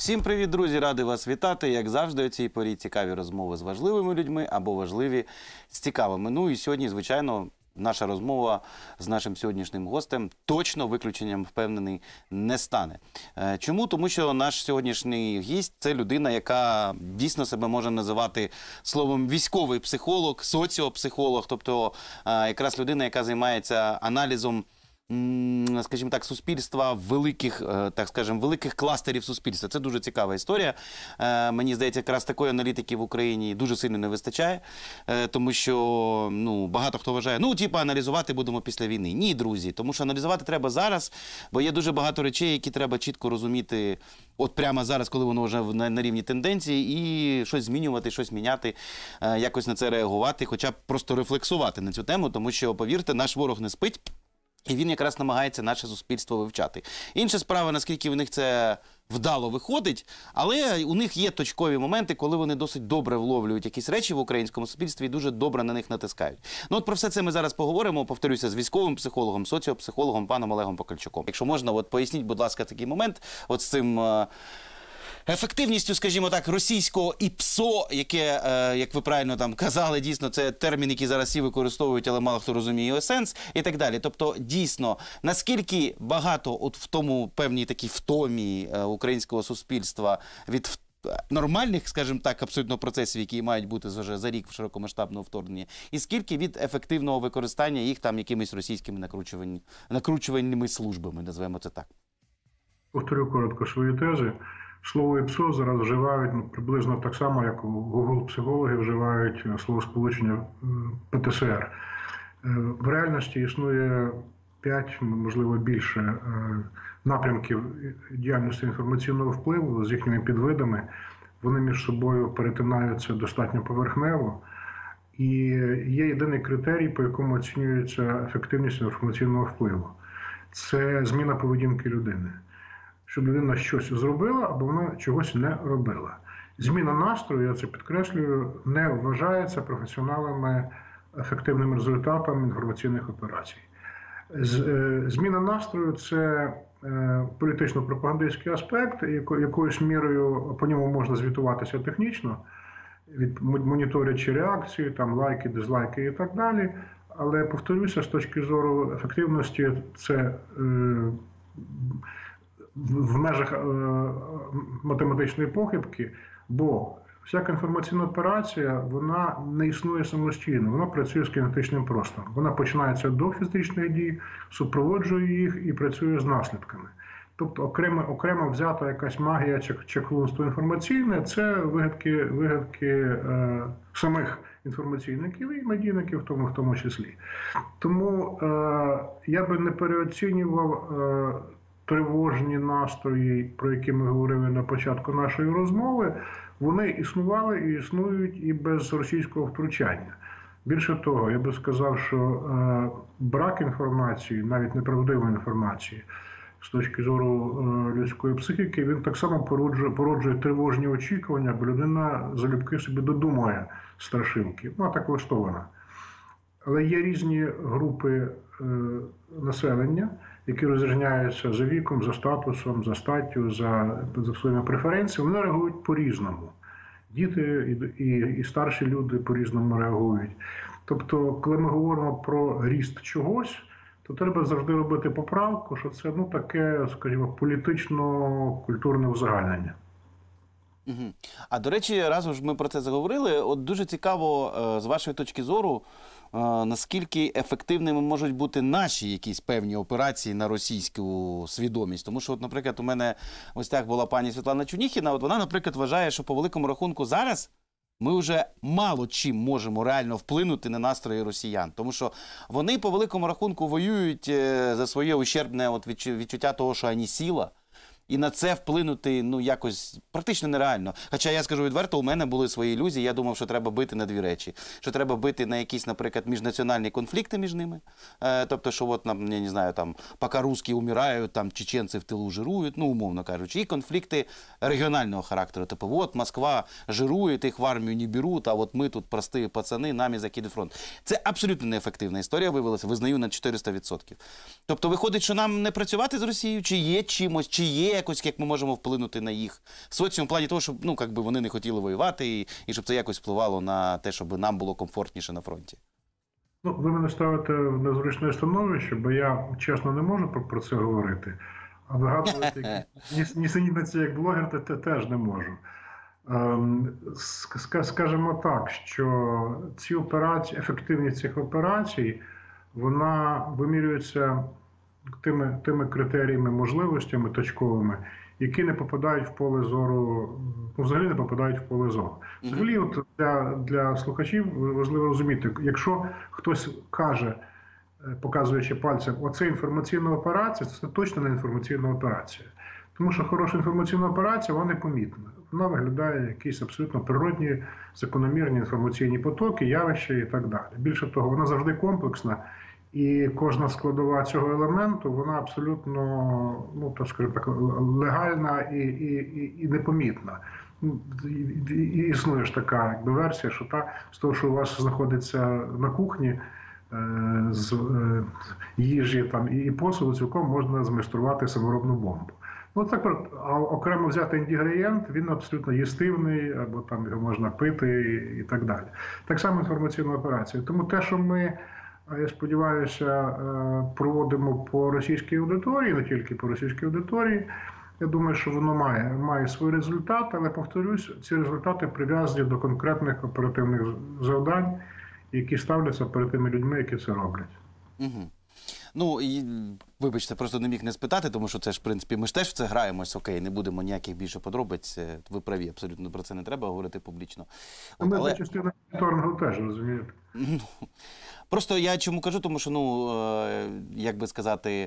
Всім привіт, друзі! Радий вас вітати. Як завжди, у цій порі цікаві розмови з важливими людьми або важливі з цікавими. Ну і сьогодні, звичайно, наша розмова з нашим сьогоднішнім гостем точно виключенням, впевнений, не стане. Чому? Тому що наш сьогоднішній гість – це людина, яка дійсно себе може називати словом військовий психолог, соціопсихолог, тобто якраз людина, яка займається аналізом, скажімо так, суспільства, великих кластерів суспільства. Це дуже цікава історія. Мені здається, якраз такої аналітики в Україні дуже сильно не вистачає, тому що багато хто вважає, аналізувати будемо після війни. Ні, друзі, тому що аналізувати треба зараз, бо є дуже багато речей, які треба чітко розуміти от прямо зараз, коли воно вже на рівні тенденції, і щось змінювати, щось міняти, якось на це реагувати, хоча б просто рефлексувати на цю тему, тому що, повірте, наш ворог не спить. І він якраз намагається наше суспільство вивчати. Інша справа, наскільки в них це вдало виходить, але у них є точкові моменти, коли вони досить добре вловлюють якісь речі в українському суспільстві і дуже добре на них натискають. Ну от про все це ми зараз поговоримо, повторюся, з військовим психологом, соціопсихологом, паном Олегом Покальчуком. Якщо можна, от поясніть, будь ласка, такий момент, от з цим ефективністю, скажімо так, російського ІПСО, яке, як ви правильно там казали, дійсно, це термін, який зараз всі використовують, але мало хто розуміє його сенс, і так далі. Тобто, дійсно, наскільки багато от в тому певній такій втомі українського суспільства від нормальних, скажімо так, абсолютно процесів, які мають бути вже за рік в широкомасштабного вторгнення, і скільки від ефективного використання їх там якимись російськими накручувальними службами, називаємо це так. Повторю коротко свої тези. Слово ІПСО зараз вживають приблизно так само, як Google-психологи вживають словосполучення ПТСР. В реальності існує 5, можливо більше, напрямків діяльності інформаційного впливу з їхніми підвидами. Вони між собою перетинаються достатньо поверхнево. І є єдиний критерій, по якому оцінюється ефективність інформаційного впливу. Це зміна поведінки людини. Щоб людина щось зробила, або вона чогось не робила. Зміна настрою, я це підкреслюю, не вважається професіоналами ефективним результатом інформаційних операцій. Зміна настрою – це політично-пропагандистський аспект, якоюсь мірою по ньому можна звітуватися технічно, моніторячи реакції, там, лайки, дизлайки і так далі. Але, повторюся, з точки зору ефективності, це в межах математичної похибки, бо всяка інформаційна операція, вона не існує самостійно, вона працює з кінетичним простором. Вона починається до фізичних дій, супроводжує їх і працює з наслідками. Тобто окремо взята якась магія чи чаклунство інформаційне – це вигадки самих інформаційників і медійників в тому числі. Тому я би не переоцінював тривожні настрої, про які ми говорили на початку нашої розмови, вони існували і існують і без російського втручання. Більше того, я би сказав, що брак інформації, навіть неправдивої інформації, з точки зору людської психіки, він так само породжує тривожні очікування, бо людина залюбки собі додумує страшилки. Вона так влаштована. Але є різні групи населення, які розрізняються за віком, за статусом, за статтю, за своїми преференціями, вони реагують по-різному. Діти і старші люди по-різному реагують. Тобто, коли ми говоримо про ріст чогось, то треба завжди робити поправку, що це таке, скажімо, політично-культурне узагальнення. А, до речі, раз уж ми про це заговорили, от дуже цікаво, з вашої точки зору, наскільки ефективними можуть бути наші якісь певні операції на російську свідомість. Тому що, от, наприклад, у мене ось так була пані Світлана Чуніхіна, от вона, наприклад, вважає, що по великому рахунку зараз ми вже мало чим можемо реально вплинути на настрої росіян. Тому що вони по великому рахунку воюють за своє ущербне відчуття того, що ані сіла. І на це вплинути, якось практично нереально. Хоча, я скажу відверто, у мене були свої ілюзії, я думав, що треба бити на дві речі. Що треба бити на якісь, наприклад, міжнаціональні конфлікти між ними. Тобто, що от, я не знаю, там, поки русські умирають, там, чеченці в тилу жирують, умовно кажучи. І конфлікти регіонального характеру. Типу, от Москва жирує, їх в армію не беруть, а от ми тут прості пацани, нами закидуть фронт. Це абсолютно неефективна історія виявилася, визнаю на 400%. Тобто, виходить, що нам не працювати з Росією, чи є чимось, чи є якось, як ми можемо вплинути на їх соціум в плані того, щоб ну, якби вони не хотіли воювати і щоб це якось впливало на те, щоб нам було комфортніше на фронті? Ну, ви мене ставите в незручне становище, бо я чесно не можу про це говорити. А вигадувати нісенітниці як блогер теж не можу. Скажімо так, що ці операції, ефективність цих операцій, вона вимірюється тими критеріями, можливостями точковими, які не попадають в поле зору, ну, взагалі не попадають в поле зору. Взагалі, от для слухачів важливо розуміти, якщо хтось каже, показуючи пальцем, оце інформаційна операція, це точно не інформаційна операція. Тому що хороша інформаційна операція, вона непомітна. Вона виглядає якісь абсолютно природні, закономірні інформаційні потоки, явища і так далі. Більше того, вона завжди комплексна, і кожна складова цього елементу, вона абсолютно, ну, так скажімо так, легальна і непомітна. І існує ж така якби версія, що з того, що у вас знаходиться на кухні, з їжі там, і посуду, цілком можна змайструвати саморобну бомбу. Ну, так, а окремо взяти інгредієнт, він абсолютно їстивний, або там його можна пити і так далі. Так само інформаційна операція. Тому те, що ми, я сподіваюся, проводимо по російській аудиторії, не тільки по російській аудиторії, я думаю, що воно має свій результат, але, повторюсь, ці результати прив'язані до конкретних оперативних завдань, які ставляться перед тими людьми, які це роблять. Угу. Ну, і, вибачте, просто не міг не спитати, тому що це ж, в принципі, ми ж теж в це граємось, окей, не будемо ніяких більше подробиць, ви праві, абсолютно про це не треба говорити публічно. Ми за частину моніторингу теж, розумієте? Ну, просто я чому кажу, тому що, ну, як би сказати,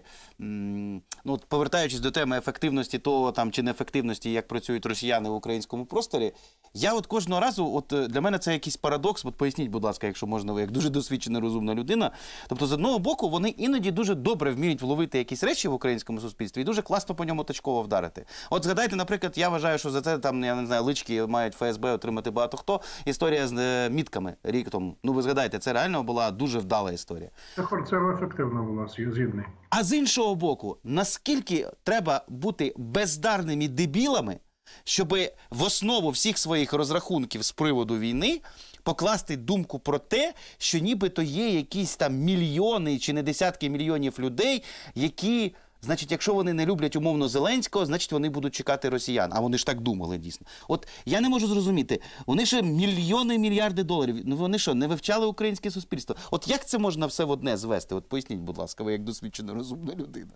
ну, повертаючись до теми ефективності того там, чи неефективності, як працюють росіяни в українському просторі, я от кожного разу, от для мене це якийсь парадокс, от поясніть, будь ласка, якщо можна, ви як дуже досвідчена, розумна людина. Тобто, з одного боку, вони іноді дуже добре вміють вловити якісь речі в українському суспільстві і дуже класно по ньому точково вдарити. От згадайте, наприклад, я вважаю, що за це, там, я не знаю, лички мають ФСБ отримати багато хто. Історія з мітками рік тому. Ну, ви згадайте, це реально була дуже вдала історія. Це ефективно була, згідний. А з іншого боку, наскільки треба бути бездарними дебілами, щоб в основу всіх своїх розрахунків з приводу війни покласти думку про те, що нібито є якісь там мільйони чи не десятки мільйонів людей, які, значить, якщо вони не люблять умовно Зеленського, значить вони будуть чекати росіян. А вони ж так думали, дійсно. От я не можу зрозуміти, вони ще мільйони, мільярди доларів, ну вони що, не вивчали українське суспільство? От як це можна все в одне звести? От поясніть, будь ласка, ви як досвідчена, розумна людина.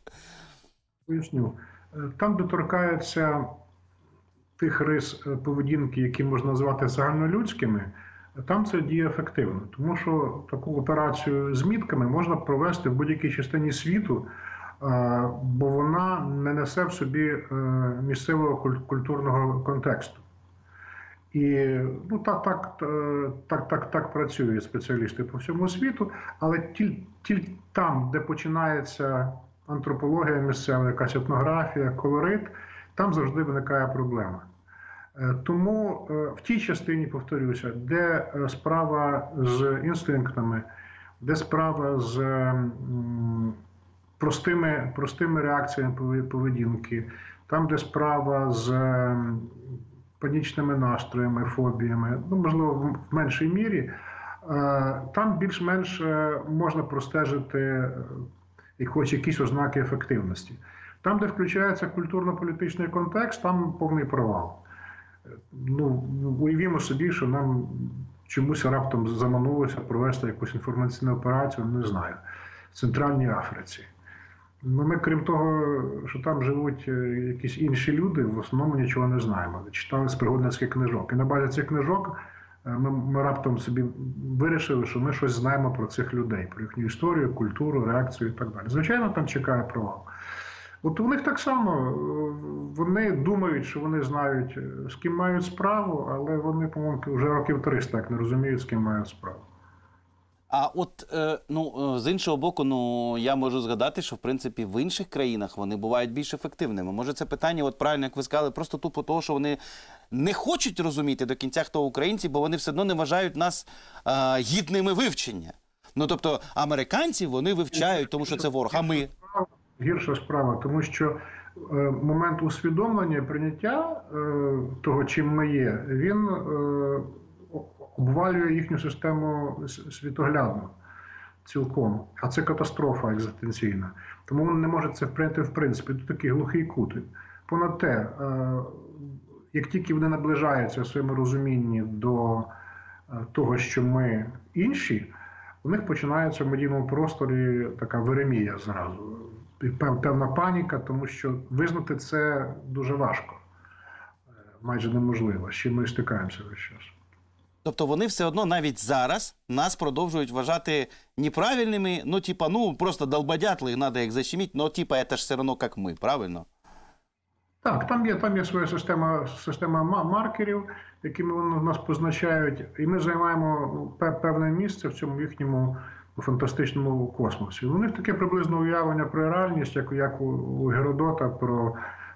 Поясню. Там доторкається тих рис поведінки, які можна назвати загальнолюдськими, там це діє ефективно. Тому що таку операцію з мітками можна провести в будь-якій частині світу, бо вона не несе в собі місцевого культурного контексту. І ну, так працюють спеціалісти по всьому світу, але тільки там, де починається антропологія місцева, якась етнографія, колорит, там завжди виникає проблема. Тому в тій частині, повторюся, де справа з інстинктами, де справа з простими реакціями поведінки, там, де справа з панічними настроями, фобіями, ну, можливо, в меншій мірі, там більш-менш можна простежити хоч якісь ознаки ефективності. Там, де включається культурно-політичний контекст, там повний провал. Ну, уявімо собі, що нам чомусь раптом заманулося провести якусь інформаційну операцію, не знаю, в Центральній Африці. Ну, ми, крім того, що там живуть якісь інші люди, в основному нічого не знаємо. Читали з пригодницьких книжок. І на базі цих книжок ми раптом собі вирішили, що ми щось знаємо про цих людей, про їхню історію, культуру, реакцію і так далі. Звичайно, там чекає провал. От у них так само, вони думають, що вони знають, з ким мають справу, але вони, по-моєму, вже років 300 як не розуміють, з ким мають справу. А от, ну, з іншого боку, ну, я можу згадати, що, в принципі, в інших країнах вони бувають більш ефективними. Може, це питання, от правильно, як ви сказали, просто тупо того, що вони не хочуть розуміти до кінця, хто українці, бо вони все одно не вважають нас гідними вивчення. Ну, тобто, американці вони вивчають, тому що це ворог, а ми... Гірша справа, тому що момент усвідомлення і прийняття того, чим ми є, він обвалює їхню систему світоглядну цілком. А це катастрофа екзистенційна. Тому вони не можуть це прийняти в принципі. Тут такий глухий кут. Понад те, як тільки вони наближаються в своєму розумінні до того, що ми інші, у них починається в медійному просторі така веремія зразу. Певна паніка, тому що визнати це дуже важко. Майже неможливо. З чим ми стикаємося весь час. Тобто вони все одно навіть зараз нас продовжують вважати неправильними, ну типа, ну просто долбодятли, треба їх защемити, но типа це ж все одно як ми, правильно? Так, там є своя система маркерів, якими вони нас позначають, і ми займаємо певне місце в цьому їхньому фантастичному космосі. У них таке приблизно уявлення про реальність, як у Геродота, про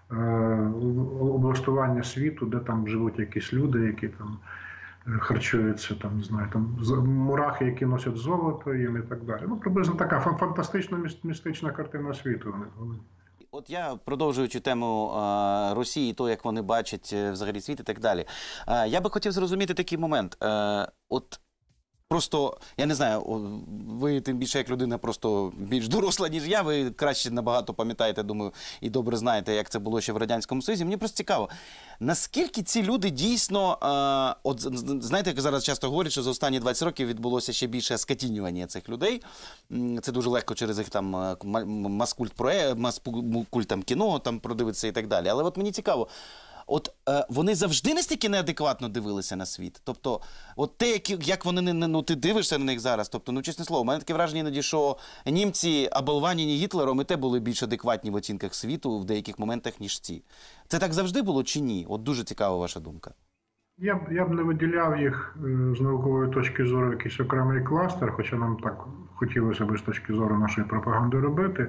облаштування світу, де там живуть якісь люди, які там харчуються, там, не знаю, там мурахи, які носять золото їм і так далі. Ну, приблизно така фантастично-містична картина світу у них. От я, продовжуючи тему Росії, то, як вони бачать взагалі світ і так далі, я би хотів зрозуміти такий момент. От просто, я не знаю, ви тим більше як людина просто більш доросла, ніж я, ви краще набагато пам'ятаєте, думаю, і добре знаєте, як це було ще в Радянському Союзі. Мені просто цікаво, наскільки ці люди дійсно, от знаєте, як зараз часто говорять, що за останні 20 років відбулося ще більше скотінювання цих людей. Це дуже легко через їх там маскульт там кіно там продивитися і так далі. Але от мені цікаво, от вони завжди настільки неадекватно дивилися на світ? Тобто, от те, як вони, ну ти дивишся на них зараз, тобто, ну чесне слово, у мене таке враження іноді, що німці, оболванені Гітлером, і те були більш адекватні в оцінках світу в деяких моментах, ніж ці. Це так завжди було чи ні? От дуже цікава ваша думка. Я б не виділяв їх з наукової точки зору в якийсь окремий кластер, хоча нам так хотілося б з точки зору нашої пропаганди робити.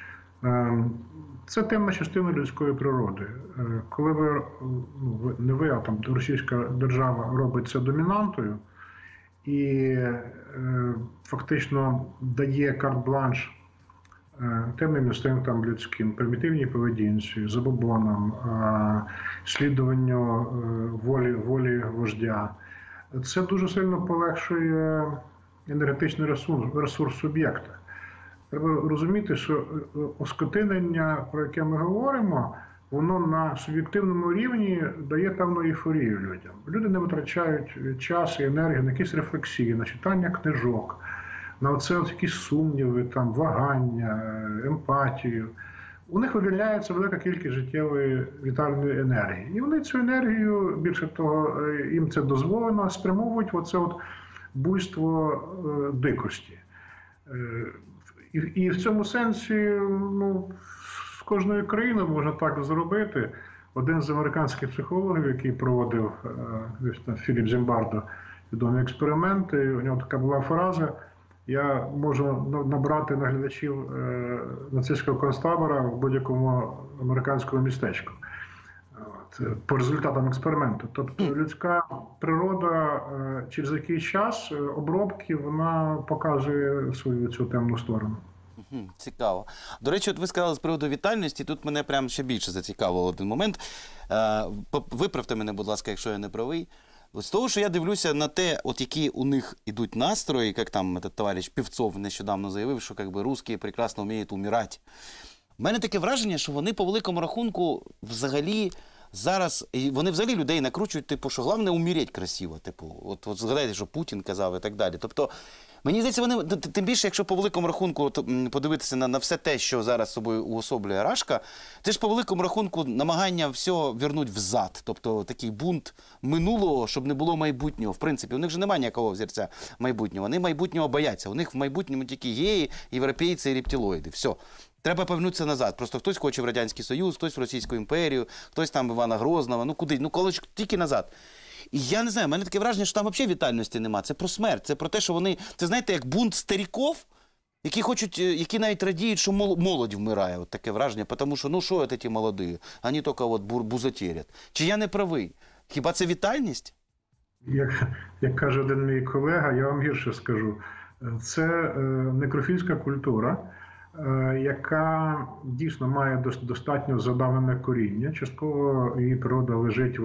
Це темна частина людської природи. Коли не ви, а там російська держава робить це домінантою і фактично дає карт-бланш темним інстинктам людським, примітивній поведінці, забобонам, слідуванню волі вождя, це дуже сильно полегшує енергетичний ресурс суб'єкта. Треба розуміти, що оскотинення, про яке ми говоримо, воно на суб'єктивному рівні дає певну ейфорію людям. Люди не витрачають час і енергію на якісь рефлексії, на читання книжок, на оце якісь сумніви, там, вагання, емпатію. У них вивільняється велика кількість життєвої вітальної енергії. І вони цю енергію, більше того, їм це дозволено, спрямовують в оце от буйство дикості. І в цьому сенсі, ну, з кожною країною можна так зробити. Один з американських психологів, який проводив Філіп Зімбардо відомі експерименти, у нього така була фраза: я можу набрати наглядачів нацистського концтабора в будь-якому американському містечку. По результатам експерименту. Тобто людська природа через якийсь час обробки, вона показує свою цю темну сторону. Цікаво. До речі, от ви сказали з приводу вітальності, тут мене прям ще більше зацікавив один момент. Виправте мене, будь ласка, якщо я не правий. З того, що я дивлюся на те, от які у них ідуть настрої, як там этот товариш Півцов нещодавно заявив, що як би русські прекрасно вміють умирати. У мене таке враження, що вони по великому рахунку взагалі зараз, вони взагалі людей накручують, типу, що головне умереть красиво, типу, от згадайте, що Путін казав і так далі. Тобто, мені здається, вони, тим більше, якщо по великому рахунку подивитися на все те, що зараз собою уособлює Рашка, це ж по великому рахунку намагання все вернути взад. Тобто такий бунт минулого, щоб не було майбутнього. В принципі, у них же немає ніякого взірця майбутнього. Вони майбутнього бояться. У них в майбутньому тільки геї, європейці і рептилоїди. Все. Треба повернутися назад. Просто хтось хоче в Радянський Союз, хтось в Російську імперію, хтось там в Івана Грозного, ну куди, ну коли тільки назад. І я не знаю, в мене таке враження, що там взагалі вітальності нема. Це про смерть, це про те, що вони, це знаєте, як бунт стариків, які хочуть, які навіть радіють, що молодь вмирає. От таке враження, тому що, ну що це ті молоді, вони тільки от бузотерять. Чи я не правий? Хіба це вітальність? Як каже один мій колега, я вам гірше скажу. Це некрофільська культура, яка дійсно має достатньо задавлене коріння. Частково її природа лежить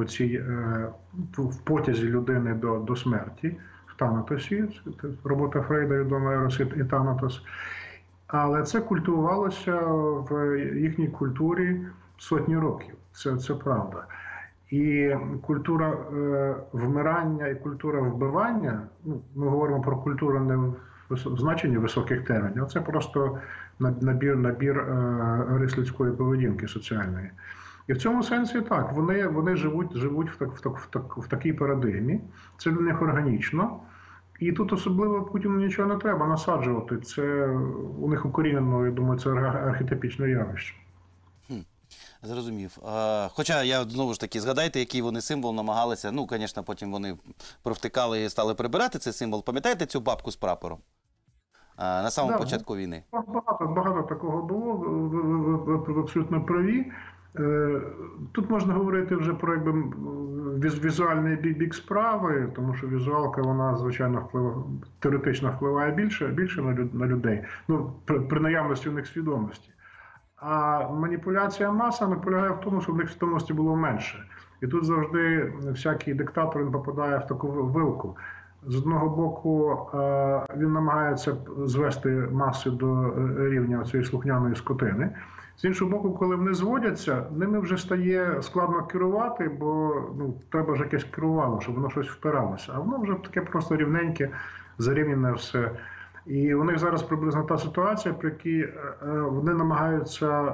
в потязі людини до смерті, в Танатосі, робота Фрейда відома «Ерос і Танатос». Але це культивувалося в їхній культурі сотні років, це правда. І культура вмирання і культура вбивання, ми говоримо про культуру не в значенні високих термінів, це просто набір рис людської поведінки соціальної. І в цьому сенсі так, вони живуть в такій парадигмі, це для них органічно. І тут особливо Путіну нічого не треба насаджувати, це у них укорінено, я думаю, це архетипічне явище. Зрозумів. Хоча я знову ж таки, згадайте, який вони символ намагалися, звісно, потім вони провтикали і стали прибирати цей символ. Пам'ятаєте цю бабку з прапором? На самому початку війни. Багато такого було, ви абсолютно праві. Тут можна говорити вже про візуальний бік справи, тому що візуалка, вона, звичайно, теоретично впливає більше на людей, при наявності у них свідомості. А маніпуляція масами полягає в тому, що в них свідомості було менше. І тут завжди всякий диктатор він попадає в таку вилку. З одного боку, він намагається звести маси до рівня цієї слухняної скотини. З іншого боку, коли вони зводяться, ними вже стає складно керувати, бо треба ж якесь керувало, щоб воно щось впиралося. А воно вже таке просто рівненьке, зарівняне все. І у них зараз приблизно та ситуація, при якій вони намагаються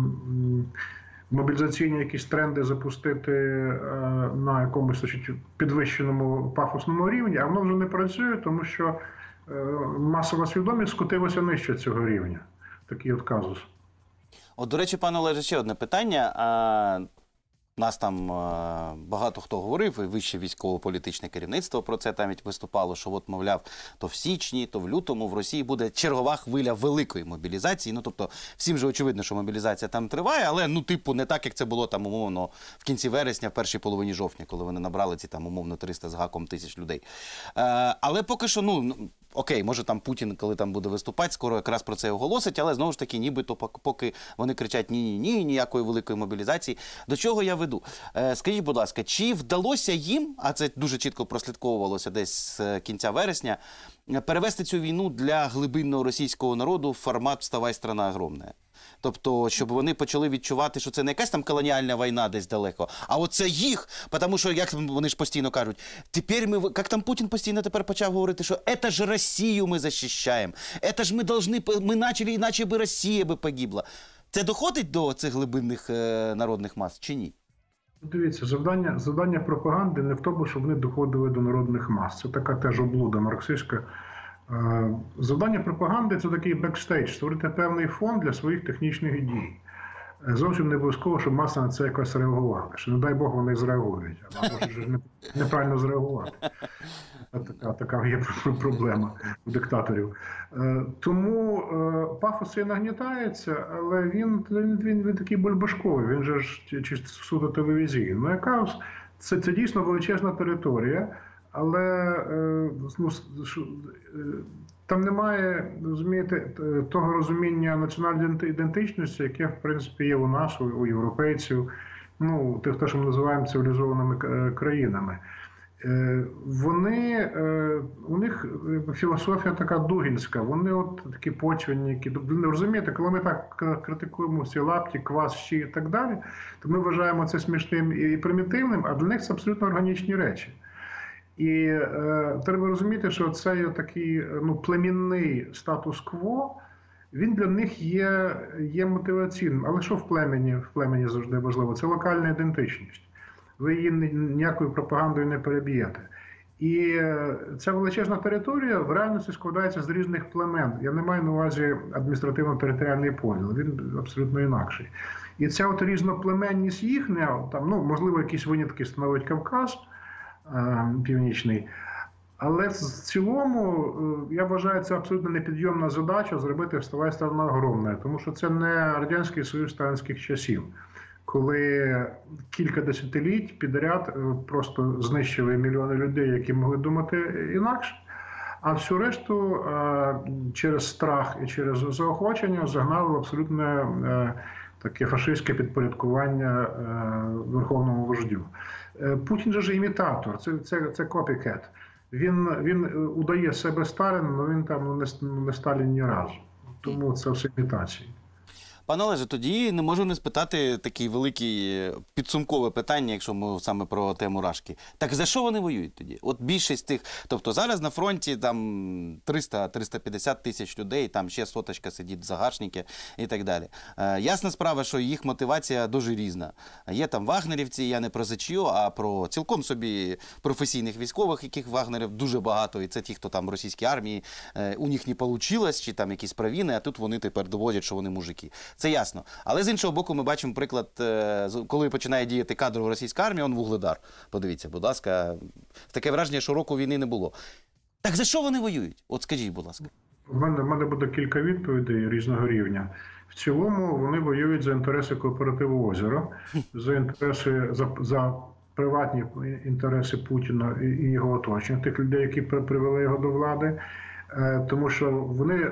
мобілізаційні якісь тренди запустити на якомусь підвищеному пафосному рівні, а воно вже не працює, тому що масова свідомість скотилася нижче цього рівня. Такий от казус. От, до речі, пане Олеже, ще одне питання. Нас там багато хто говорив, і вище військово-політичне керівництво про це навіть виступало, що от, мовляв, то в січні, то в лютому в Росії буде чергова хвиля великої мобілізації. Тобто, всім же очевидно, що мобілізація там триває, але, не так, як це було там, умовно, в кінці вересня, в першій половині жовтня, коли вони набрали ці там, умовно, 300 з гаком тисяч людей. Але поки що, окей, може там Путін, коли там буде виступати, скоро якраз про це оголосить, але знову ж таки, нібито поки вони кричать ні-ні-ні, ніякої великої мобілізації. До чого я веду? Скажіть, будь ласка, чи вдалося їм, а це дуже чітко прослідковувалося десь з кінця вересня, перевести цю війну для глибинного російського народу в формат «Вставай, страна огромна»? Тобто, щоб вони почали відчувати, що це не якась там колоніальна війна десь далеко, а оце їх, тому що, як вони ж постійно кажуть, тепер ми, як там Путін постійно тепер почав говорити, що це ж Росію ми захищаємо, це ж ми почали, іначе би Росія би погибла. Це доходить до цих глибинних народних мас чи ні? Дивіться, завдання пропаганди не в тому, щоб вони доходили до народних мас. Це така теж облуда марксистська. Завдання пропаганди – це такий бекстейдж, створити певний фон для своїх технічних дій. Зовсім не обов'язково, щоб маси на це якось реагували. Що, не дай Бог, вони зреагують. А можуть ж неправильно зреагувати. Така є проблема у диктаторів. Тому пафос цей нагнітається, але він такий бульбашковий, він же ж чисто суто телевізійний. Яка це дійсно величезна територія, але там немає, розумієте, того розуміння національної ідентичності, яке, в принципі, є у нас, у європейців, тих, що ми називаємо цивілізованими країнами. У них філософія така дугінська, вони от такі почвенники. Розумієте, коли ми так критикуємо всі лапті, квас, щі і так далі, то ми вважаємо це смішним і примітивним, а для них це абсолютно органічні речі. І треба розуміти, що цей такий племінний статус-кво, він для них є мотиваційним. Але що в племені завжди важливо? Це локальна ідентичність. Ви її ніякою пропагандою не переб'єте. І ця величезна територія в реальності складається з різних племен. Я не маю на увазі адміністративно-територіальний поділ, він абсолютно інакший. І ця от різноплеменність їхня, можливо, якісь винятки становить Кавказ північний, але в цілому, я вважаю, це абсолютно непідйомна задача зробити «Вставай, страна огромна», тому що це не Радянський Союз сталінських часів, коли кілька десятиліть підряд просто знищили мільйони людей, які могли думати інакше. А всю решту через страх і через заохочення загнали в абсолютне таке фашистське підпорядкування верховному вождю. Путін же ж імітатор, це копікет. Він удає себе Сталіном, але він там не Сталін ні разу. Тому це все імітації. Пане Олеже, тоді не можу не спитати таке велике підсумкове питання, якщо ми саме про тему Рашки. Так за що вони воюють тоді? От більшість тих, тобто зараз на фронті там 300-350 тисяч людей, там ще соточка сидить, загашники і так далі. Ясна справа, що їх мотивація дуже різна. Є там вагнерівці, я не про ЗЧО, а про цілком собі професійних військових, яких вагнерів дуже багато, і це ті, хто там в російській армії, у них не вийшло, чи там якісь провини, а тут вони тепер доводять, що вони мужики. Це ясно. Але з іншого боку, ми бачимо приклад, коли починає діяти кадрово російська армія, он Вугледар. Подивіться, будь ласка. Таке враження, що року війни не було. Так за що вони воюють? От скажіть, будь ласка. У мене буде кілька відповідей різного рівня. В цілому вони воюють за інтереси кооперативу «Озеро», за інтереси, за приватні інтереси Путіна і його оточення, тих людей, які привели його до влади. Тому що вони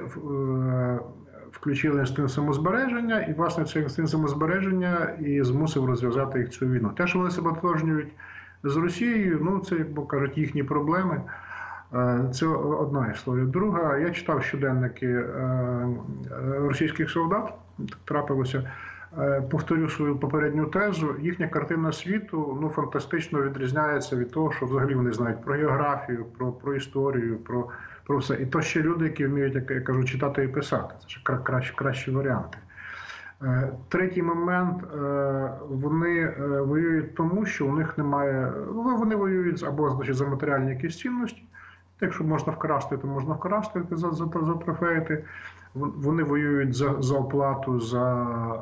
включили інстинкт самозбереження, і, власне, цей інстинкт самозбереження і змусив розв'язати їх цю війну. Те, що вони себе ототожнюють з Росією, ну, це, як би кажуть, їхні проблеми. Це одна історія. Друга, я читав щоденники російських солдат, так трапилося. Повторю свою попередню тезу, їхня картина світу, ну, фантастично відрізняється від того, що взагалі вони знають про географію, про історію, про все. І то ще люди, які вміють, як я кажу, читати і писати. Це ж кращі варіанти. Третій момент, вони воюють тому, що у них немає, вони воюють або, значить, за матеріальні якісь цінності. Якщо можна вкрасти, то можна вкрасти, затрофеїти. Вони воюють за оплату, за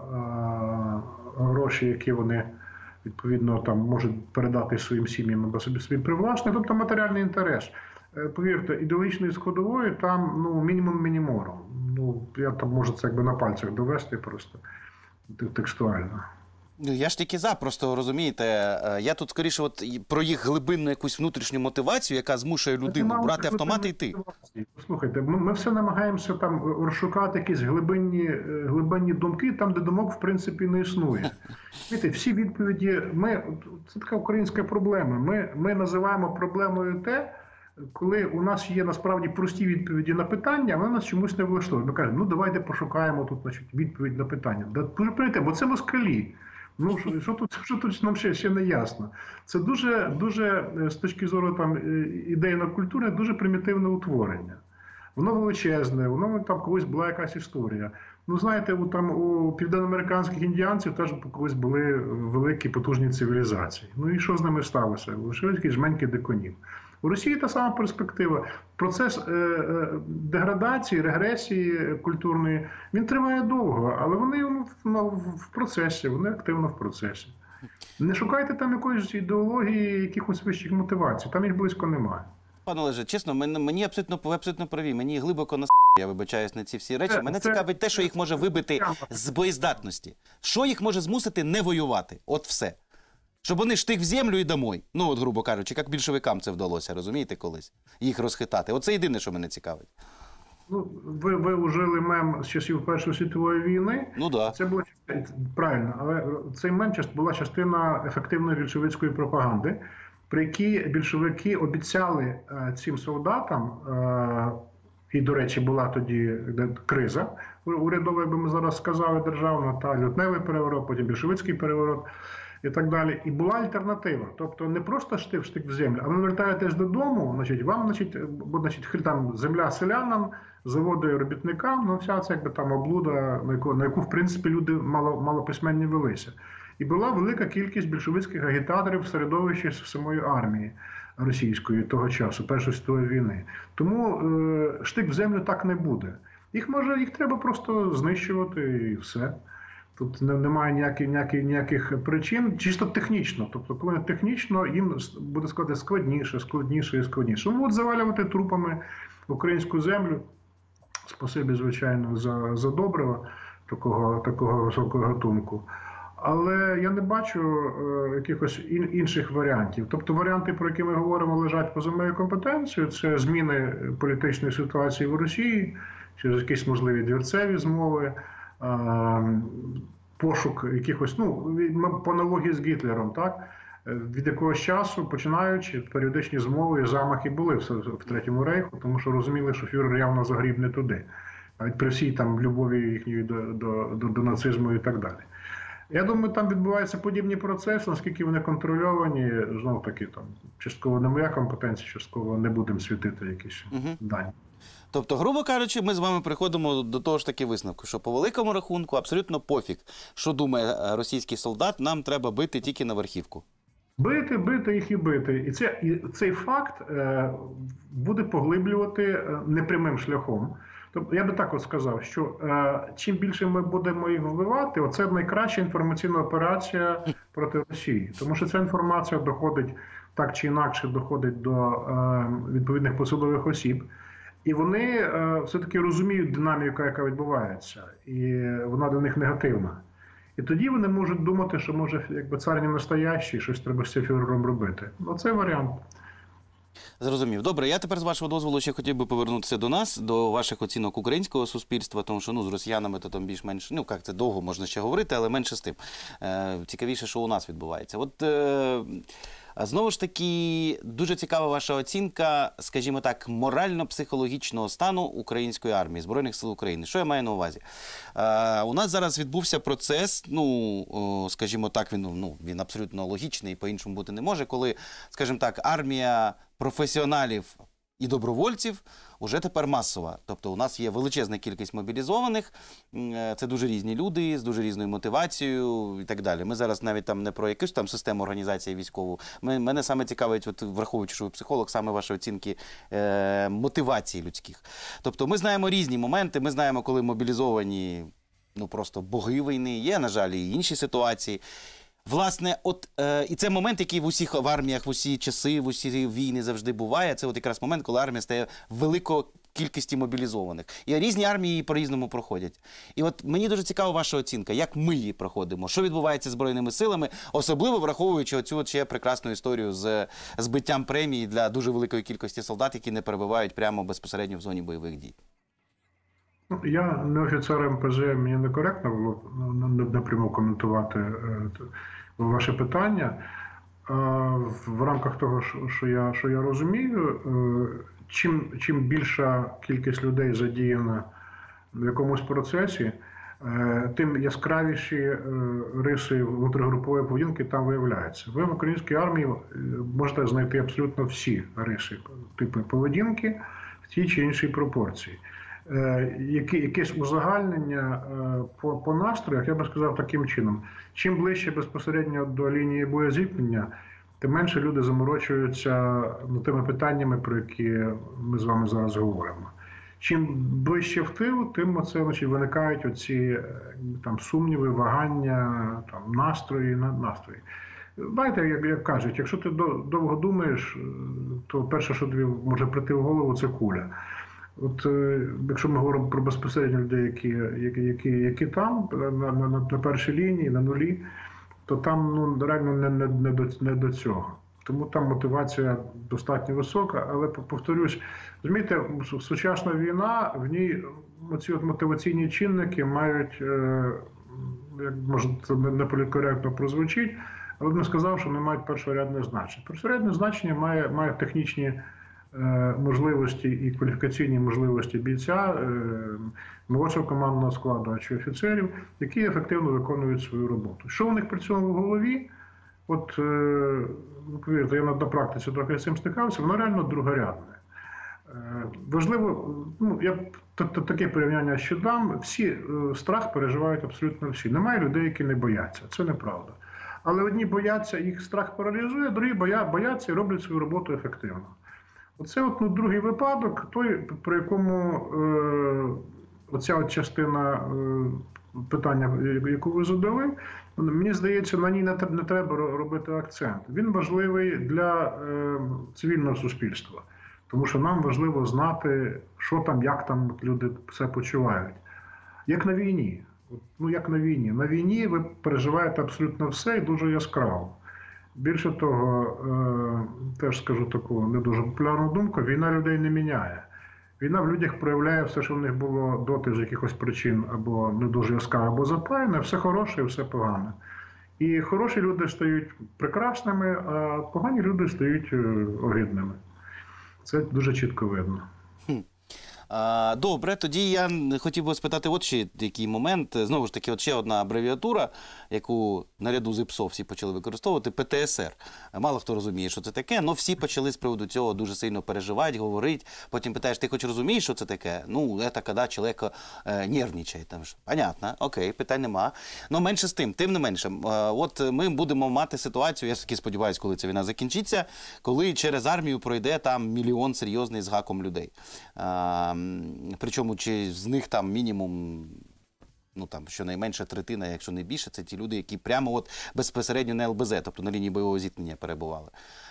гроші, які вони, відповідно, там можуть передати своїм сім'ям або собі привласнити. Тобто матеріальний інтерес. Повірте, ідеологічної складової там, ну, мінімум мініморум. Ну, я там можу це якби на пальцях довести просто текстуально. Я ж тільки за, просто розумієте, я тут скоріше от про їх глибинну якусь внутрішню мотивацію, яка змушує людину брати автомат і йти. Слухайте, ми все намагаємося там розшукати якісь глибинні думки, там, де думок, в принципі, не існує. Знаєте, всі відповіді, це така українська проблема, ми називаємо проблемою те, коли у нас є насправді прості відповіді на питання, а вони нас чомусь не влаштовують. Ми кажемо, ну давайте пошукаємо тут, значить, відповідь на питання. Бо це москалі. Ну, що тут нам ще не ясно. Це дуже з точки зору там ідейно-культурне, дуже примітивне утворення. Воно величезне, воно там колись була якась історія. Ну, знаєте, там у південноамериканських індіанців теж колись були великі потужні цивілізації. Ну і що з ними сталося? Лишились якісь жменьки дикунів. У Росії та сама перспектива. Процес деградації, регресії культурної, він триває довго, але вони в процесі, вони активно в процесі. Не шукайте там якоїсь ідеології, якихось вищих мотивацій, там їх близько немає. Пане Олеже, чесно, ви абсолютно праві, мені глибоко я вибачаюсь на ці всі речі. Мене цікавить те, що їх може вибити з боєздатності. Що їх може змусити не воювати? От все. Щоб вони штик в землю і домой. Ну, от, грубо кажучи, як більшовикам це вдалося, розумієте, колись? Їх розхитати. Оце єдине, що мене цікавить. Ну, ви ужили мем з часів Першої світової війни. Ну, да. Це було правильно, але цей мем була частина ефективної більшовицької пропаганди, при якій більшовики обіцяли цим солдатам, і, до речі, була тоді криза урядова, як би ми зараз сказали, державна, та лютневий переворот, потім більшовицький переворот. І так далі. І була альтернатива. Тобто не просто штик в землю, а ви вертаєтесь додому, значить, вам, значить, там земля селянам, заводи робітникам, ну вся ця якби там облуда, на яку, в принципі, люди малописьменні велися. І була велика кількість більшовицьких агітаторів в середовищі самої армії російської того часу, Першої світової війни. Тому штик в землю так не буде. Їх треба просто знищувати і все. Тут немає ніяких причин, чисто технічно. Тобто, коли технічно, їм буде сказати складніше. Ну, от завалювати трупами українську землю, спасибі, звичайно, за добрива такого високого гатунку. Але я не бачу якихось інших варіантів. Тобто варіанти, про які ми говоримо, лежать поза моєю компетенцією. Це зміни політичної ситуації в Росії, через якісь можливі двірцеві змови, пошук якихось, по аналогії з Гітлером, так? Від якогось часу, починаючи, періодичні змови і замахи були в Третьому рейху, тому що розуміли, що фюрер явно загріб не туди. Навіть при всій там любові їхньої до нацизму і так далі. Я думаю, там відбуваються подібні процеси, наскільки вони контрольовані, знов таки, там, частково не моя компетенція, частково не будемо світити якісь дані. Тобто, грубо кажучи, ми з вами приходимо до того ж таки висновку, що по великому рахунку абсолютно пофіг, що думає російський солдат, нам треба бити тільки на верхівку. Бити їх і бити. І цей факт буде поглиблювати непрямим шляхом. Тобто, я би так от сказав, що чим більше ми будемо їх вбивати, це найкраща інформаційна операція проти Росії. Тому що ця інформація доходить, так чи інакше, доходить до відповідних посадових осіб. І вони все-таки розуміють динаміку, яка відбувається. І вона для них негативна. І тоді вони можуть думати, що, може, якби цар не настоящий, щось треба з цим фюрером робити. Це варіант. Зрозумів. Добре, я тепер, з вашого дозволу, ще хотів би повернутися до нас, до ваших оцінок українського суспільства, тому що з росіянами то там більш-менш, як це довго можна ще говорити, але менше з тим. Цікавіше, що у нас відбувається. Знову ж таки, дуже цікава ваша оцінка, скажімо так, морально-психологічного стану української армії, Збройних сил України. Що я маю на увазі? У нас зараз відбувся процес, скажімо так, він абсолютно логічний, по-іншому бути не може, коли, скажімо так, армія професіоналів і добровольців уже тепер масова. Тобто у нас є величезна кількість мобілізованих, це дуже різні люди, з дуже різною мотивацією і так далі. Ми зараз навіть там не про якусь там систему організації військову. Мене саме цікавить, враховуючи, що ви психолог, саме ваші оцінки мотивації людських. Тобто ми знаємо різні моменти, ми знаємо, коли мобілізовані просто боги війни, є, на жаль, і інші ситуації. Власне, і це момент, який в арміях, в усі часи, в усі війни завжди буває. Це якраз момент, коли армія стає великою кількістю мобілізованих. І різні армії її по-різному проходять. І мені дуже цікава ваша оцінка, як ми її проходимо, що відбувається з Збройними силами, особливо враховуючи оцю ще прекрасну історію з збиттям премії для дуже великої кількості солдат, які не перебувають прямо безпосередньо в зоні бойових дій. Я не офіцер МПЗ, мені некоректно було напряму коментувати ваше питання. В рамках того, що я розумію, чим більша кількість людей задіяна в якомусь процесі, тим яскравіші риси внутрігрупової поведінки там виявляються. Ви в українській армії можете знайти абсолютно всі риси, типи поведінки в тій чи іншій пропорції. Якесь узагальнення по настроях, я би сказав таким чином. Чим ближче безпосередньо до лінії боєзіткнення, тим менше люди заморочуються тими питаннями, про які ми з вами зараз говоримо. Чим ближче в тил, тим виникають оці сумніви, вагання, настрої. Знаєте, як кажуть, якщо ти довго думаєш, то перше, що тобі може прийти в голову, це куля. Якщо ми говоримо про безпосередньо людей, які там, на першій лінії, на нулі, то там реально не до цього. Тому там мотивація достатньо висока, але, повторюсь, розумієте, сучасна війна, в ній ці мотиваційні чинники мають, як може це не політкоректно прозвучить, але б не сказав, що вони мають першорядне значення. Першорядне значення має технічні можливості і кваліфікаційні можливості бійця, молодшого командного складу чи офіцерів, які ефективно виконують свою роботу. Що у них при цьому в голові? Повірте, я на практиці трохи з цим стикався, воно реально другорядне. Важливо, я таке порівняння ще дам, всі страх переживають абсолютно всі. Немає людей, які не бояться, це неправда. Але одні бояться, їх страх паралізує, другі бояться і роблять свою роботу ефективно. Оце другий випадок, той, про якому оця частина питання, яку ви задали, мені здається, на ній не треба робити акцент. Він важливий для цивільного суспільства, тому що нам важливо знати, що там, як там люди себе почувають. Як на війні. Ну, як на війні. На війні ви переживаєте абсолютно все і дуже яскраво. Більше того, теж скажу таку не дуже популярну думку, війна людей не міняє. Війна в людях проявляє все, що в них було доти з якихось причин або не дуже яскраве, або запаяне, все хороше і все погане. І хороші люди стають прекрасними, а погані люди стають огидними. Це дуже чітко видно. Добре, тоді я хотів би спитати от ще який момент. Знову ж таки, от ще одна абревіатура, яку наряду з ІПСО всі почали використовувати – ПТСР. Мало хто розуміє, що це таке, але всі почали з приводу цього дуже сильно переживати, говорити. Потім питаєш, ти хоч розумієш, що це таке? Ну, це коли чоловік нервничає. Там ж. Понятно, окей, питань нема. Но менше з тим, тим не менше. От ми будемо мати ситуацію, я таки сподіваюся, коли ця війна закінчиться, коли через армію пройде там мільйон серйозний з гаком людей. Причому чи з них там мінімум, ну там щонайменше третина, якщо не більше, це ті люди, які прямо от безпосередньо на ЛБЗ, тобто на лінії бойового зіткнення перебували.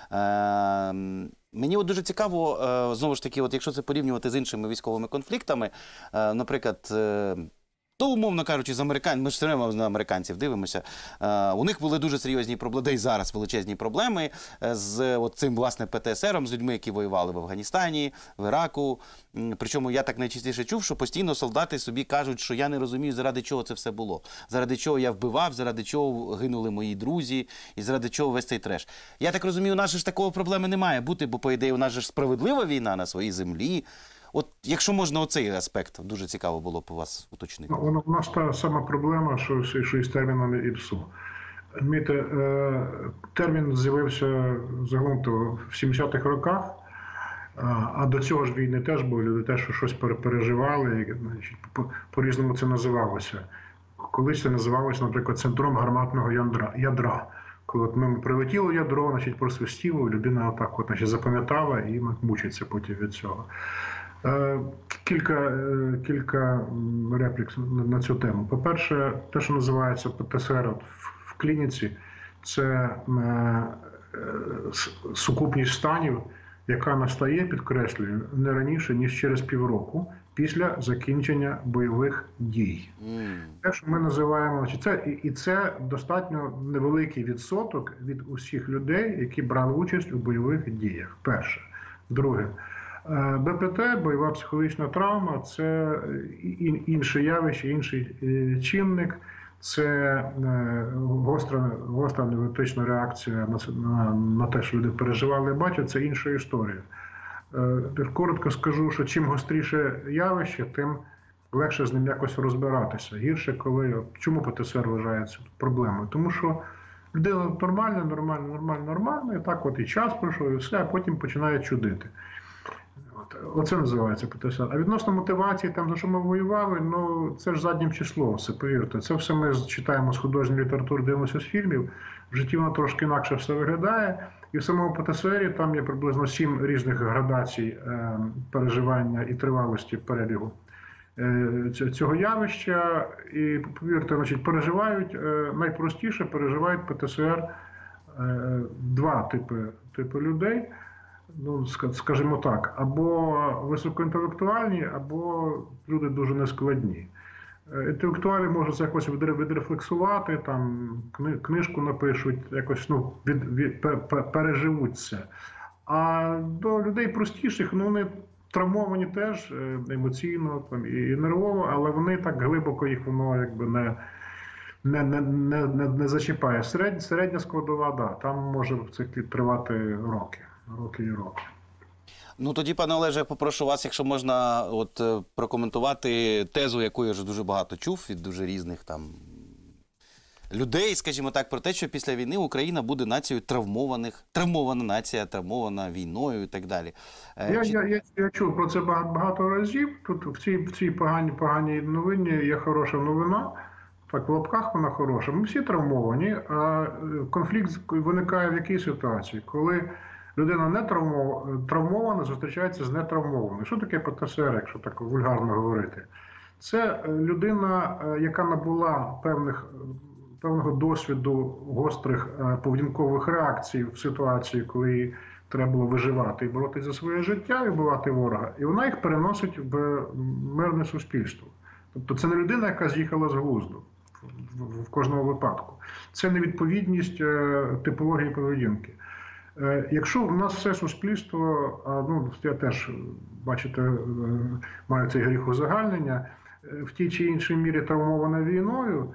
Мені от дуже цікаво, знову ж таки, от якщо це порівнювати з іншими військовими конфліктами, наприклад, то, умовно кажучи, з американців, ми ж все одно на американців дивимося, у них були дуже серйозні проблеми, і зараз величезні проблеми з от цим, власне, ПТСРом, з людьми, які воювали в Афганістані, в Іраку. Причому я так найчастіше чув, що постійно солдати собі кажуть, що я не розумію, заради чого це все було. Заради чого я вбивав, заради чого гинули мої друзі, і заради чого весь цей треш. Я так розумію, у нас же ж такого проблеми не має бути, бо, по ідеї, у нас же ж справедлива війна на своїй землі. От, якщо можна, оцей аспект дуже цікаво було б у вас уточнити. У нас та сама проблема, що і з термінами ІПСО. Розумієте, термін з'явився загалом в 70-х роках, а до цього ж війни теж були, люди теж щось переживали, по-різному це називалося. Колись це називалося, наприклад, синдром гарматного ядра. Коли от ми прилетіло ядро, значить, просвистіло, людина отак от, значить, запам'ятала і мучиться потім від цього. Кілька реплік на цю тему. По-перше, те, що називається ПТСР в клініці, це сукупність станів, яка настає, підкреслюю, не раніше, ніж через півроку після закінчення бойових дій. Те, що ми називаємо, це достатньо невеликий відсоток від усіх людей, які брали участь у бойових діях. Перше. Друге. БПТ, бойова психологічна травма, це інше явище, інший чинник, це гостра невротична реакція на те, що люди переживали і бачать, це інша історія. Коротко скажу, що чим гостріше явище, тим легше з ним якось розбиратися. Гірше, коли... Чому ПТСР вважається проблемою? Тому що людина нормально, і так от і час пройшов, і все, а потім починає чудити. Оце називається ПТСР. А відносно мотивації, там, за що ми воювали, ну, це ж заднім числом, все, повірте. Це все ми читаємо з художньої літератури, дивимося з фільмів. В житті воно трошки інакше все виглядає. І в самому ПТСРі там є приблизно 7 різних градацій переживання і тривалості перебігу цього явища. І, повірте, значить, найпростіше переживають ПТСР два типи людей. Ну, скажімо так, або високоінтелектуальні, або люди дуже нескладні. Інтелектуалі можуть це якось відрефлексувати, там, книжку напишуть, якось переживуть це. А до людей простіших, ну, вони травмовані теж емоційно там, і нервово, але вони так глибоко їх воно якби не зачіпає. Середня складова, да, там може це тривати роки. Роки і роки. Ну тоді, пане Олеже, я попрошу вас, якщо можна от прокоментувати тезу, яку я вже дуже багато чув від дуже різних там людей, скажімо так, про те, що після війни Україна буде нацією травмованих, травмована нація, травмована війною і так далі. Я чув про це багато разів. Тут в цій поганій новині є хороша новина. Так, в лапках вона хороша. Ми всі травмовані, а конфлікт виникає в якій ситуації? Коли людина не травмована, зустрічається з нетравмованою. Що таке ПТСР, якщо так вульгарно говорити? Це людина, яка набула певного досвіду гострих поведінкових реакцій в ситуації, коли їй треба було виживати і боротися за своє життя, і вбивати ворога. І вона їх переносить в мирне суспільство. Тобто це не людина, яка з'їхала з глузду в кожному випадку. Це невідповідність типології поведінки. Якщо в нас все суспільство, ну я теж, бачите, маю цей гріх узагальнення, в тій чи іншій мірі травмоване війною,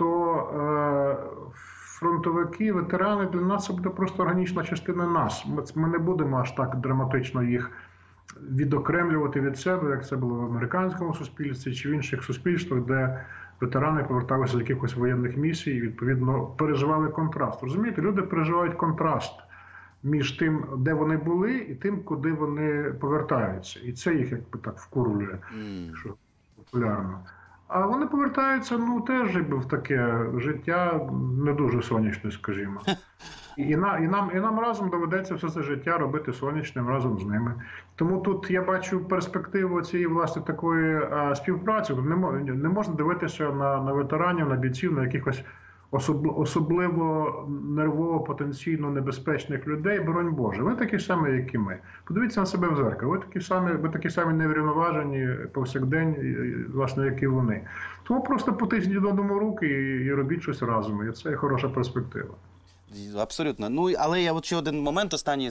то фронтовики, ветерани для нас це буде просто органічна частина нас. Ми не будемо аж так драматично їх відокремлювати від себе, як це було в американському суспільстві чи в інших суспільствах, де ветерани поверталися з якихось воєнних місій і, відповідно, переживали контраст. Розумієте, люди переживають контраст між тим, де вони були, і тим, куди вони повертаються. І це їх якби так вкурює, що популярно. А вони повертаються, ну, теж в таке життя не дуже сонячне, скажімо. І нам разом доведеться все це життя робити сонячним разом з ними. Тому тут я бачу перспективу цієї, власне, такої співпраці. Не можна дивитися на ветеранів, на бійців, на якихось особливо нервово, потенційно небезпечних людей, боронь Боже. Ви такі самі, як і ми. Подивіться на себе в зеркало. Ви такі самі неврівноважені повсякдень, власне, як і вони. Тому просто потисніть додому руки і робіть щось разом. І це хороша перспектива. Абсолютно. Ну, але я от ще один момент останній.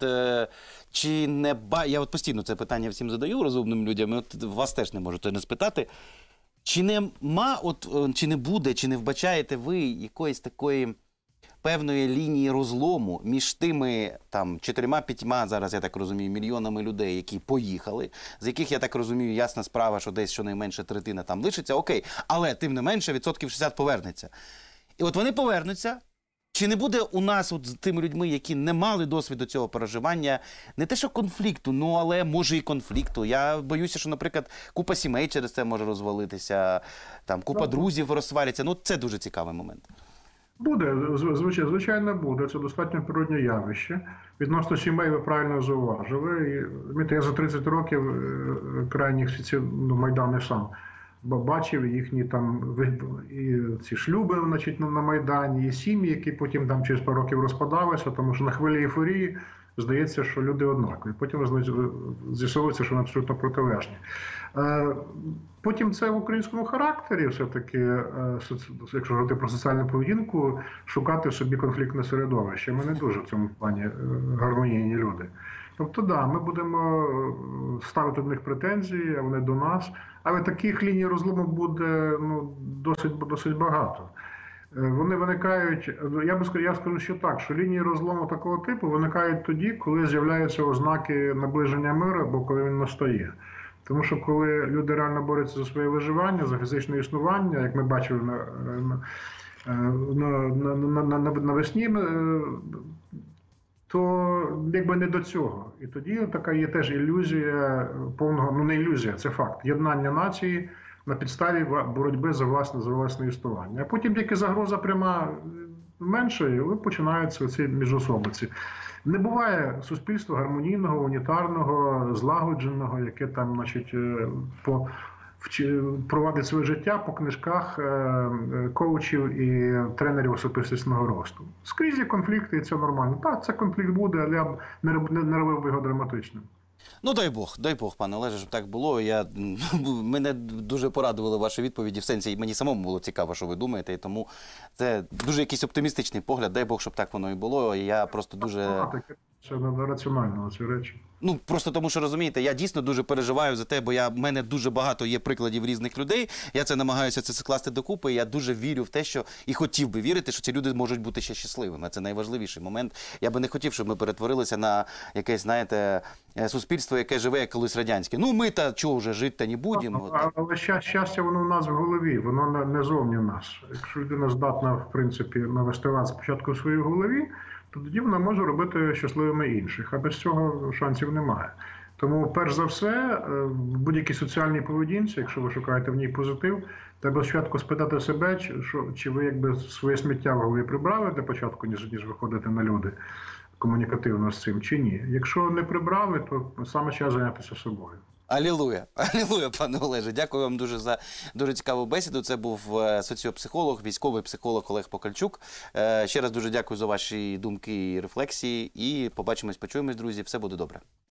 Чи не я от постійно це питання всім задаю розумним людям, і от вас теж не можу не спитати. Чи чи не буде, чи не вбачаєте ви якоїсь такої певної лінії розлому між тими там 4-5, зараз я так розумію, мільйонами людей, які поїхали, з яких, я так розумію, ясна справа, що десь щонайменше третина там лишиться, окей, але тим не менше відсотків 60 повернеться. І от вони повернуться. Чи не буде у нас от з тими людьми, які не мали досвіду цього переживання, не те що конфлікту, ну але може і конфлікту. Я боюся, що, наприклад, купа сімей через це може розвалитися, там купа друзів розсваряться. Ну це дуже цікавий момент. Буде, звичайно буде. Це достатньо природне явище. Відносно сімей ви правильно зауважили. Я за 30 років крайніх Майдани сам бачив їхні там і ці шлюби, значить, на Майдані, і сім'ї, які потім там через пару років розпадалися, тому що на хвилі ейфорії здається, що люди однакові. Потім з'ясовується, що вони абсолютно протилежні. Потім це в українському характері все-таки, якщо говорити про соціальну поведінку, шукати в собі конфліктне середовище. Ми не дуже в цьому плані гармонійні люди. Тобто, да, ми будемо ставити до них претензії, а вони до нас. Але таких ліній розлому буде досить багато. Вони виникають, я скажу, що так, що лінії розлому такого типу виникають тоді, коли з'являються ознаки наближення миру, або коли він настає. Тому що коли люди реально борються за своє виживання, за фізичне існування, як ми бачили навесні, то якби не до цього. І тоді така є теж ілюзія повного, не ілюзія, це факт, єднання нації на підставі боротьби за власне існування. А потім тільки загроза пряма меншає, і починаються ці міжособиці. Не буває суспільства гармонійного, унітарного, злагодженого, яке там, значить, провадить своє життя по книжках коучів і тренерів особистісного росту. Скрізь є конфлікти, і це нормально. Так, це конфлікт буде, але я б не робив би його драматичним. Ну, дай Бог, пане Олеже, щоб так було. Мене дуже порадували ваші відповіді, в сенсі, мені самому було цікаво, що ви думаєте, і тому це дуже якийсь оптимістичний погляд. Дай Бог, щоб так воно і було. І я просто дуже... Це раціонально, ці речі. Ну, просто тому, що, розумієте, я дійсно дуже переживаю за те, бо в мене дуже багато є прикладів різних людей, я це намагаюся це скласти докупи, і я дуже вірю в те, що, і хотів би вірити, що ці люди можуть бути ще щасливими. Це найважливіший момент. Я би не хотів, щоб ми перетворилися на якесь, знаєте, суспільство, яке живе, як колись радянське. Ну, ми-то чого вже жити-то не будемо. Але щастя, воно у нас в голові, воно не зовні нас. Якщо людина здатна, в принципі, навести лад спочатку в своїй голові, то тоді вона може робити щасливими інших, а без цього шансів немає. Тому, перш за все, в будь-якій соціальній поведінці, якщо ви шукаєте в ній позитив, треба спочатку спитати себе, чи ви якби своє сміття в голові прибрали для початку, ніж виходити на люди комунікативно з цим, чи ні. Якщо не прибрали, то саме час зайнятися собою. Алілуя, алілуя, пане Олеже. Дякую вам дуже за дуже цікаву бесіду. Це був соціопсихолог, військовий психолог Олег Покальчук. Ще раз дуже дякую за ваші думки і рефлексії. І побачимось, почуємось, друзі. Все буде добре.